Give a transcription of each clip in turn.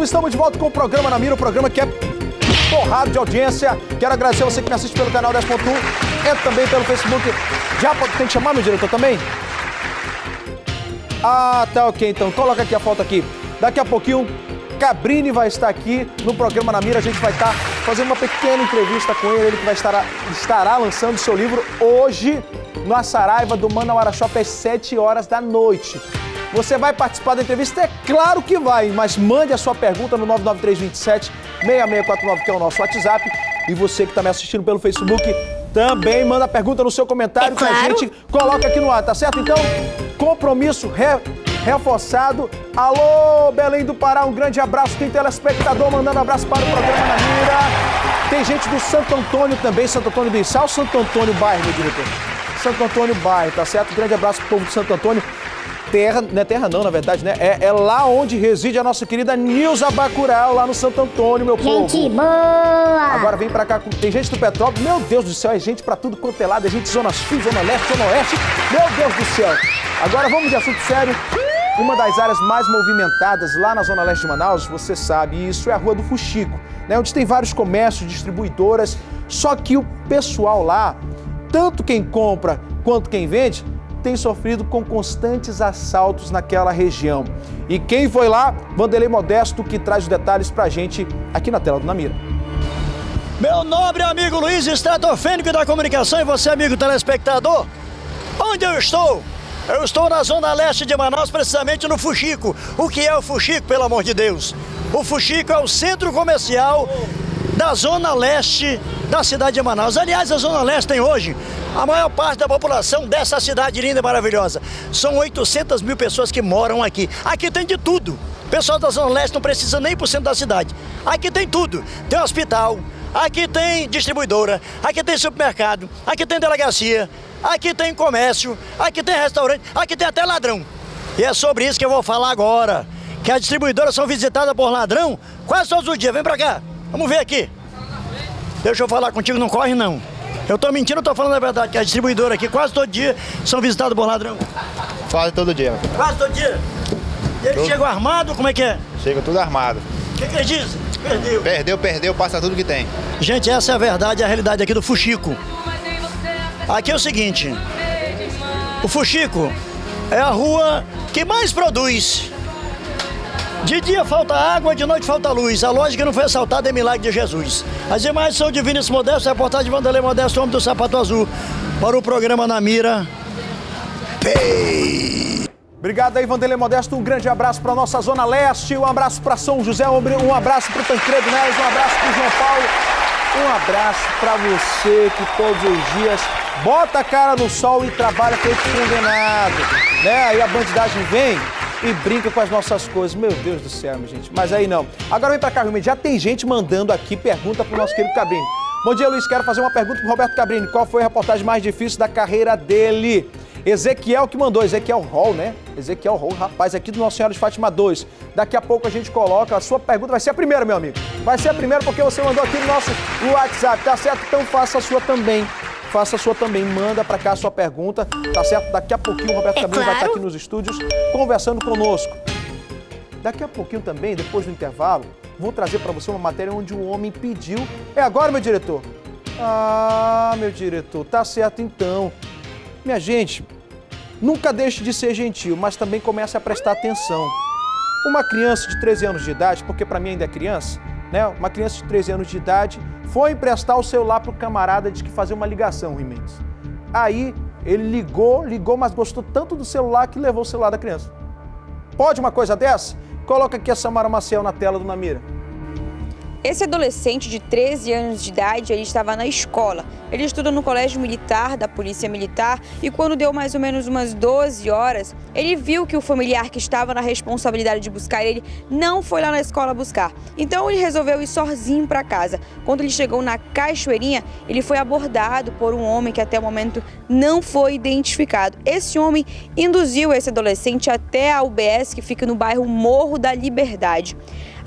povo, estamos de volta com o programa Na Mira, o programa que é porrada de audiência. Quero agradecer a você que me assiste pelo canal 10.1 e também pelo Facebook. Já tem que chamar, meu diretor, também? Ah, tá ok, então coloca aqui a foto aqui. Daqui a pouquinho, Cabrini vai estar aqui no programa Na Mira. A gente vai estar fazendo uma pequena entrevista com ele. Ele que estará lançando seu livro hoje na Saraiva do Manauara Shopping às 7 horas da noite. Você vai participar da entrevista? É claro que vai, mas mande a sua pergunta no 99327-6649, que é o nosso WhatsApp. E você que está me assistindo pelo Facebook, também manda a pergunta no seu comentário que a gente coloca aqui no ar, tá certo? Então, compromisso reforçado. Alô, Belém do Pará, um grande abraço. Tem telespectador mandando abraço para o programa Na Mira. Tem gente do Santo Antônio também, Santo Antônio do Içá, Santo Antônio Bairro, meu diretor. Santo Antônio Bairro, tá certo? Um grande abraço pro povo de Santo Antônio. Terra, não é terra não, na verdade, né? É lá onde reside a nossa querida Nilza Bacurau, lá no Santo Antônio, meu povo. Gente boa! Agora vem pra cá, tem gente do Petrópolis, meu Deus do céu, é gente pra tudo quanto é lado, é gente Zona Sul, Zona Leste, Zona Oeste, meu Deus do céu. Agora vamos de assunto sério. Uma das áreas mais movimentadas lá na Zona Leste de Manaus, você sabe, isso é a Rua do Fuxico, né? Onde tem vários comércios, distribuidoras, só que o pessoal lá, tanto quem compra quanto quem vende, tem sofrido com constantes assaltos naquela região. E quem foi lá? Vanderlei Modesto, que traz os detalhes pra gente aqui na tela do Na Mira. Meu nobre amigo Luiz, estratofênico da comunicação, e você, amigo telespectador, onde eu estou? Eu estou na Zona Leste de Manaus, precisamente no Fuxico. O que é o Fuxico, pelo amor de Deus? O Fuxico é o centro comercial da Zona Leste da cidade de Manaus. Aliás, a Zona Leste tem hoje a maior parte da população dessa cidade linda e maravilhosa. São 800 mil pessoas que moram aqui. Aqui tem de tudo. O pessoal da Zona Leste não precisa nem por cento da cidade. Aqui tem tudo. Tem hospital, aqui tem distribuidora, aqui tem supermercado, aqui tem delegacia, aqui tem comércio, aqui tem restaurante, aqui tem até ladrão. E é sobre isso que eu vou falar agora. Que as distribuidoras são visitadas por ladrão quase todos os dias. Vem pra cá. Vamos ver aqui. Deixa eu falar contigo, não corre não. Eu tô mentindo, eu tô falando a verdade, que as distribuidoras aqui quase todo dia são visitadas por ladrão. Quase todo dia. Quase todo dia? E eles chegam armados, como é que é? Chega tudo armado. O que eles dizem? Perdeu, passa tudo que tem. Gente, essa é a verdade, a realidade aqui do Fuxico. Aqui é o seguinte, o Fuxico é a rua que mais produz. De dia falta água, de noite falta luz. A lógica não foi assaltada, é milagre de Jesus. As imagens são de Vinícius Modesto, reportagem de Vanderlei Modesto, homem do sapato azul, para o programa Na Mira. Obrigado aí, Vanderlei Modesto. Um grande abraço para nossa Zona Leste, um abraço para São José, um abraço para o Tancredo Neves, um abraço para o João Paulo, um abraço para você que todos os dias bota a cara no sol e trabalha feito condenado, né? Aí a bandidagem vem e brinca com as nossas coisas. Meu Deus do céu, minha gente. Mas aí não. Agora vem pra cá, Rio. Já tem gente mandando aqui pergunta pro nosso querido Cabrini. Bom dia, Luiz. Quero fazer uma pergunta pro Roberto Cabrini. Qual foi a reportagem mais difícil da carreira dele? Ezequiel que mandou. Ezequiel Hall, né? Ezequiel Hall, rapaz, aqui do Nossa Senhora de Fátima 2. Daqui a pouco a gente coloca a sua pergunta. Vai ser a primeira, meu amigo. Vai ser a primeira porque você mandou aqui no nosso WhatsApp. Tá certo? Então faça a sua também. Faça a sua também, manda pra cá a sua pergunta, tá certo? Daqui a pouquinho o Roberto Cabrini vai estar aqui nos estúdios conversando conosco. Daqui a pouquinho também, depois do intervalo, vou trazer pra você uma matéria onde um homem pediu... É agora, meu diretor? Ah, meu diretor, tá certo então. Minha gente, nunca deixe de ser gentil, mas também comece a prestar atenção. Uma criança de 13 anos de idade, porque pra mim ainda é criança, né? Uma criança de 13 anos de idade foi emprestar o celular pro camarada, disse que fazia uma ligação, Rui Mendes. Aí ele ligou, mas gostou tanto do celular que levou o celular da criança. Pode uma coisa dessa? Coloca aqui a Samara Maciel na tela do Na Mira. Esse adolescente de 13 anos de idade, ele estava na escola. Ele estuda no colégio militar, da Polícia Militar, e quando deu mais ou menos umas 12 horas, ele viu que o familiar que estava na responsabilidade de buscar ele não foi lá na escola buscar. Então ele resolveu ir sozinho para casa. Quando ele chegou na Cachoeirinha, ele foi abordado por um homem que até o momento não foi identificado. Esse homem induziu esse adolescente até a UBS, que fica no bairro Morro da Liberdade.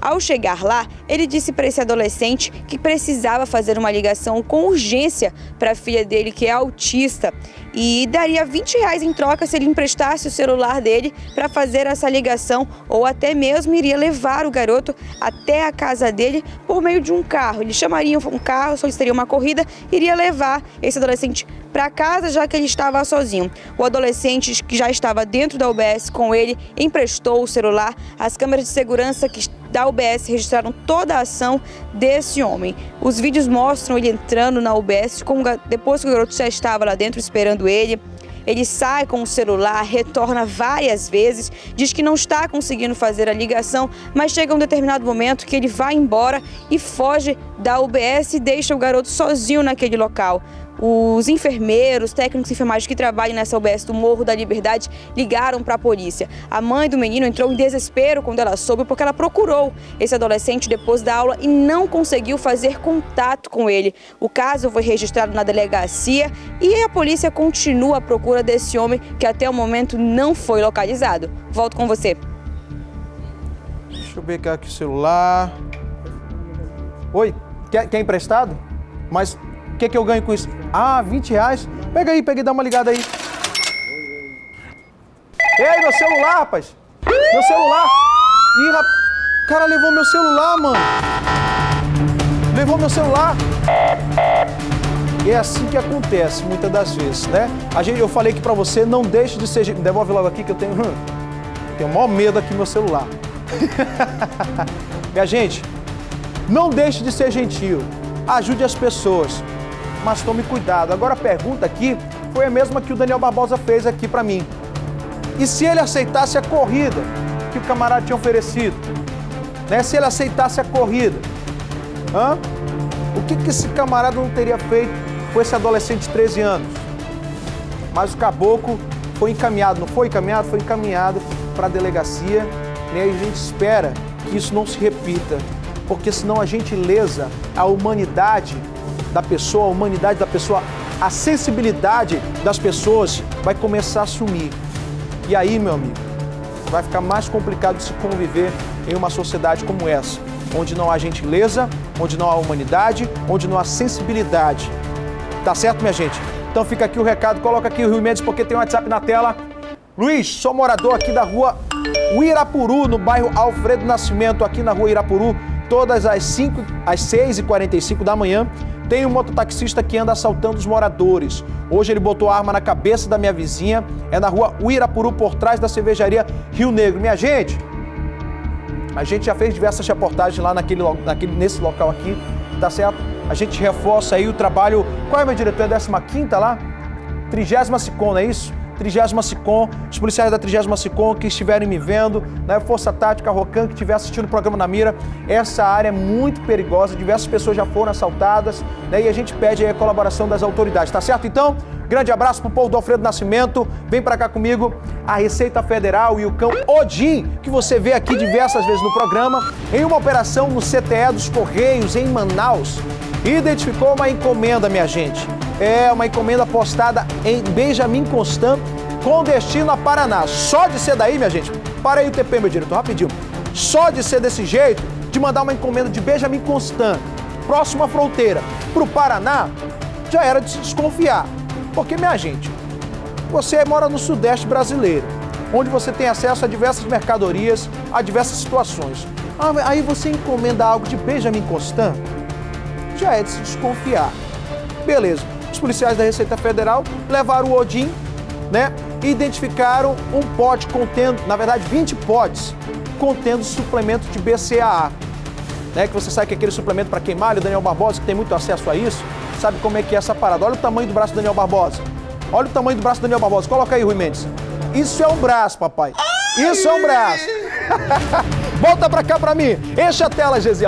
Ao chegar lá, ele disse para esse adolescente que precisava fazer uma ligação com urgência para a filha dele, que é autista, e daria R$20 em troca se ele emprestasse o celular dele para fazer essa ligação, ou até mesmo iria levar o garoto até a casa dele por meio de um carro. Ele chamaria um carro, solicitaria uma corrida, iria levar esse adolescente para casa, já que ele estava sozinho. O adolescente, que já estava dentro da UBS com ele, emprestou o celular. As câmeras de segurança da UBS registraram toda a ação desse homem. Os vídeos mostram ele entrando na UBS, depois que o garoto já estava lá dentro esperando ele. Ele sai com o celular, retorna várias vezes, diz que não está conseguindo fazer a ligação, mas chega um determinado momento que ele vai embora e foge da UBS e deixa o garoto sozinho naquele local. Os enfermeiros, técnicos de enfermagem que trabalham nessa UBS do Morro da Liberdade ligaram para a polícia. A mãe do menino entrou em desespero quando ela soube, porque ela procurou esse adolescente depois da aula e não conseguiu fazer contato com ele. O caso foi registrado na delegacia e a polícia continua a procura desse homem, que até o momento não foi localizado. Volto com você. Deixa eu ver aqui o celular. Oi, quer emprestado? Mas o que eu ganho com isso? Ah, R$20. Pega aí, dá uma ligada aí. Ei, meu celular, rapaz! Meu celular! Ih, rapaz! O cara levou meu celular, mano! Levou meu celular! E é assim que acontece, muitas das vezes, né? Eu falei aqui pra você, não deixe de ser... Devolve logo aqui que eu tenho o maior medo aqui no meu celular. Minha gente, não deixe de ser gentil. Ajude as pessoas. Mas tome cuidado. Agora a pergunta aqui foi a mesma que o Daniel Barbosa fez aqui para mim. E se ele aceitasse a corrida que o camarada tinha oferecido? Né? Se ele aceitasse a corrida? O que esse camarada não teria feito com esse adolescente de 13 anos? Mas o caboclo foi encaminhado, não foi encaminhado? Foi encaminhado para a delegacia, né? E a gente espera que isso não se repita, porque senão a gente lesa a humanidade da pessoa, a sensibilidade das pessoas vai começar a sumir. E aí, meu amigo, vai ficar mais complicado de se conviver em uma sociedade como essa, onde não há gentileza, onde não há humanidade, onde não há sensibilidade. Tá certo, minha gente? Então fica aqui o recado, coloca aqui o Rio Mendes, porque tem um WhatsApp na tela. Luiz, sou morador aqui da rua Uirapuru, no bairro Alfredo Nascimento, aqui na rua Uirapuru, todas às 6h45 da manhã. Tem um mototaxista que anda assaltando os moradores. Hoje ele botou a arma na cabeça da minha vizinha. É na rua Uirapuru, por trás da cervejaria Rio Negro. Minha gente, a gente já fez diversas reportagens lá nesse local aqui, tá certo? A gente reforça aí o trabalho. Qual é, meu diretor? É 15ª lá? 30ª SICOM, não é isso? 30ª SICOM, os policiais da 30ª SICOM que estiverem me vendo, né, Força Tática, Rocan, que estiver assistindo o programa na mira, essa área é muito perigosa, diversas pessoas já foram assaltadas, né, e a gente pede aí a colaboração das autoridades, tá certo? Então, grande abraço pro povo do Alfredo Nascimento, vem pra cá comigo, a Receita Federal e o cão Odin, que você vê aqui diversas vezes no programa, em uma operação no CTE dos Correios, em Manaus, identificou uma encomenda, minha gente. É uma encomenda postada em Benjamin Constant, com destino a Paraná. Só de ser daí, minha gente, para aí o TP, meu diretor, rapidinho. Só de ser desse jeito, de mandar uma encomenda de Benjamin Constant, próximo à fronteira, para o Paraná, já era de se desconfiar. Porque, minha gente, você mora no Sudeste brasileiro, onde você tem acesso a diversas mercadorias, a diversas situações. Aí você encomenda algo de Benjamin Constant, já é de se desconfiar. Beleza. Os policiais da Receita Federal levaram o Odin, né, e identificaram um pote contendo, na verdade, 20 potes contendo suplemento de BCAA, né, que você sabe que é aquele suplemento para queimar, o Daniel Barbosa, que tem muito acesso a isso, sabe como é que é essa parada. Olha o tamanho do braço do Daniel Barbosa. Olha o tamanho do braço do Daniel Barbosa. Coloca aí, Rui Mendes. Isso é um braço, papai. Isso é um braço. Volta pra cá pra mim. Enche a tela, Gesiel.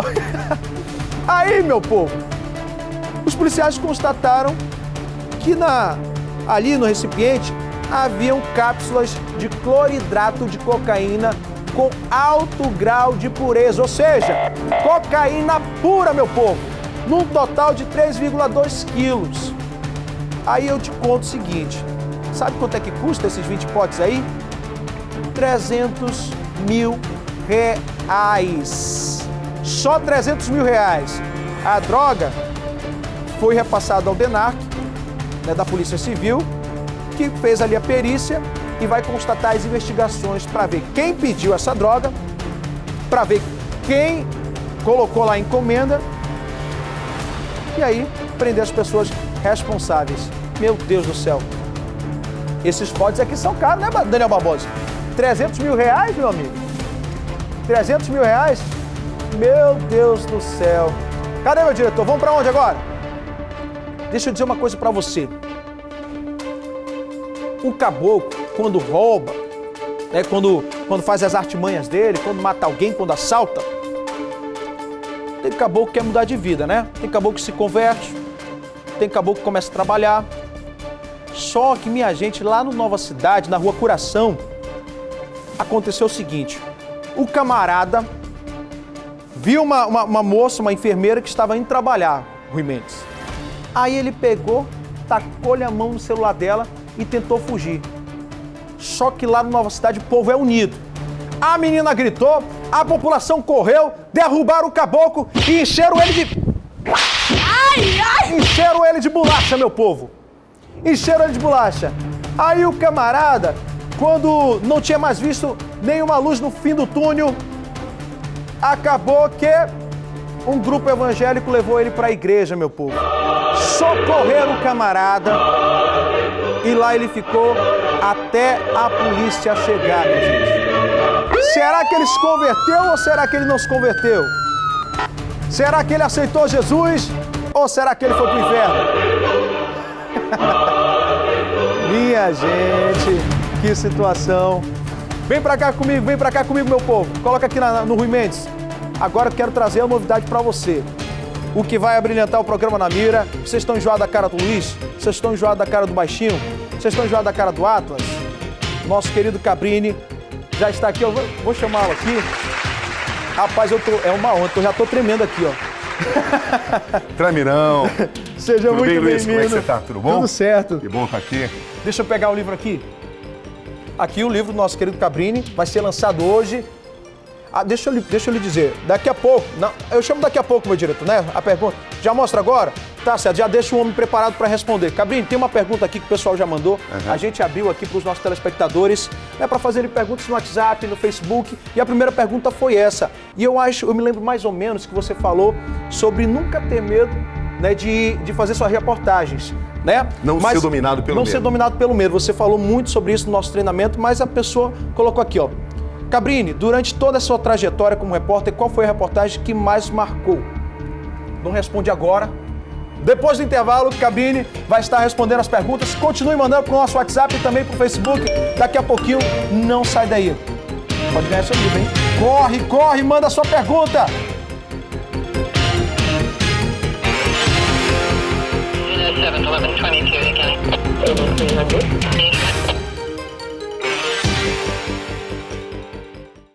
Aí, meu povo, os policiais constataram que ali no recipiente haviam cápsulas de cloridrato de cocaína com alto grau de pureza, ou seja, cocaína pura, meu povo, num total de 3,2 quilos. Aí eu te conto o seguinte, sabe quanto é que custa esses 20 potes aí? R$300 mil. Só 300 mil reais. A droga foi repassada ao DENARC, né, da Polícia Civil, que fez ali a perícia e vai constatar as investigações para ver quem pediu essa droga, para ver quem colocou lá a encomenda e aí prender as pessoas responsáveis. Meu Deus do céu. Esses potes aqui são caros, né, Daniel Barbosa? 300 mil reais, meu amigo? 300 mil reais? Meu Deus do céu. Cadê meu diretor? Vamos para onde agora? Deixa eu dizer uma coisa para você. O caboclo, quando rouba, né, quando faz as artimanhas dele, quando mata alguém, quando assalta, tem caboclo que quer mudar de vida, né? Tem caboclo que se converte, tem caboclo que começa a trabalhar. Só que, minha gente, lá no Nova Cidade, na Rua Coração, aconteceu o seguinte. O camarada viu uma moça, uma enfermeira que estava indo trabalhar, Rui Mendes. Aí ele pegou, tacou-lhe a mão no celular dela e tentou fugir. Só que lá no Nova Cidade o povo é unido. A menina gritou, a população correu, derrubaram o caboclo e encheram ele de... Encheram ele de bolacha, meu povo. Encheram ele de bolacha. Aí o camarada, quando não tinha mais visto nenhuma luz no fim do túnel, acabou que um grupo evangélico levou ele para a igreja, meu povo. Socorreram o camarada e lá ele ficou até a polícia chegar, minha gente. Será que ele se converteu ou será que ele não se converteu? Será que ele aceitou Jesus ou será que ele foi pro inferno? Minha gente, que situação. Vem pra cá comigo, meu povo. Coloca aqui no Rui Mendes. Agora eu quero trazer uma novidade pra você. O que vai abrilhantar o programa na mira. Vocês estão enjoados da cara do Luiz? Vocês estão enjoados da cara do Baixinho? Vocês estão enjoados da cara do Atlas? Nosso querido Cabrini já está aqui. Eu vou chamá-lo aqui. Rapaz, é uma honra. Eu já tô tremendo aqui, ó. Tramirão. Seja Tudo muito bem, Luiz? bem-vindo. Como é que você tá? Tudo bom? Tudo certo. Que bom estar aqui. Deixa eu pegar o livro aqui. Aqui o livro do nosso querido Cabrini vai ser lançado hoje. Deixa eu lhe dizer, daqui a pouco, não, eu chamo daqui a pouco, meu diretor, né? A pergunta, já mostra agora? Tá certo, já deixa o homem preparado para responder. Cabrini, tem uma pergunta aqui que o pessoal já mandou. Uhum. A gente abriu aqui para os nossos telespectadores, né, para fazerem perguntas no WhatsApp, no Facebook. E a primeira pergunta foi essa. E eu me lembro mais ou menos que você falou sobre nunca ter medo, né, de fazer suas reportagens. Né? Não ser dominado pelo medo. Não ser dominado pelo medo. Você falou muito sobre isso no nosso treinamento, mas a pessoa colocou aqui, ó. Cabrini, durante toda a sua trajetória como repórter, qual foi a reportagem que mais marcou? Não responde agora. Depois do intervalo, o Cabrini vai estar respondendo as perguntas. Continue mandando para o nosso WhatsApp e também para o Facebook. Daqui a pouquinho, não sai daí. Pode ganhar seu livro, hein? Corre, corre, manda a sua pergunta.